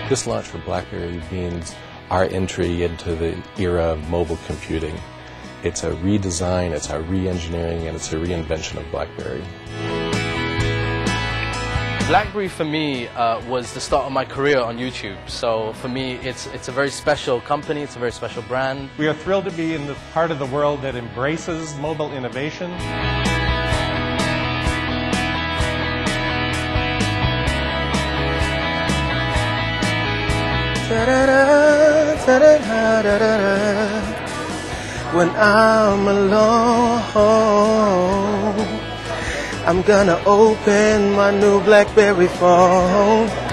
This launch for BlackBerry means our entry into the era of mobile computing. It's a redesign, it's a re-engineering, and it's a reinvention of BlackBerry. BlackBerry for me was the start of my career on YouTube. So for me, it's a very special company, it's a very special brand. We are thrilled to be in the part of the world that embraces mobile innovation. When I'm alone, I'm gonna open my new BlackBerry phone.